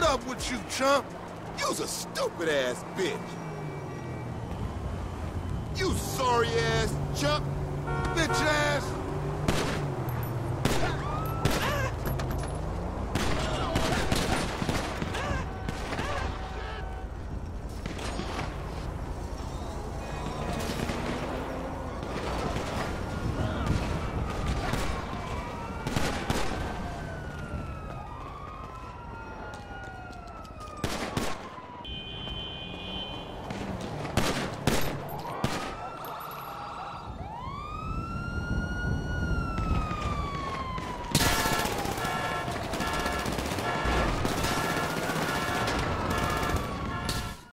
up with you, chump? You's a stupid-ass bitch. You sorry-ass chump. Bitch ass.